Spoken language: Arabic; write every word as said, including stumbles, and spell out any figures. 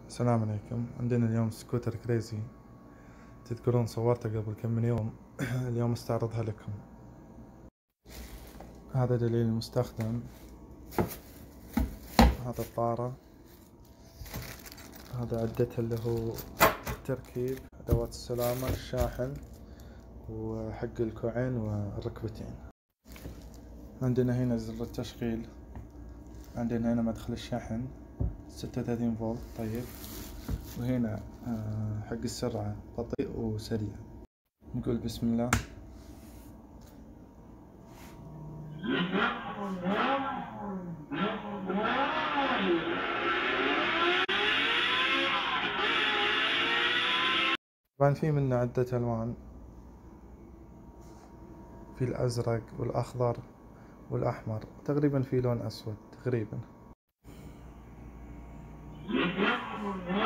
السلام عليكم. عندنا اليوم سكوتر كريزي، تذكرون صورته قبل كم من يوم. اليوم استعرضها لكم. هذا دليل المستخدم، هذا الطارة، هذا عدته اللي هو التركيب، أدوات السلامة، الشاحن وحق الكوعين والركبتين. عندنا هنا زر التشغيل، عندنا هنا مدخل الشحن ستة وثلاثين فولت. طيب، وهنا حق السرعة بطيء وسريع. نقول بسم الله. طبعا في منه عدة ألوان، في الأزرق والأخضر والأحمر، تقريبا في لون أسود تقريبا.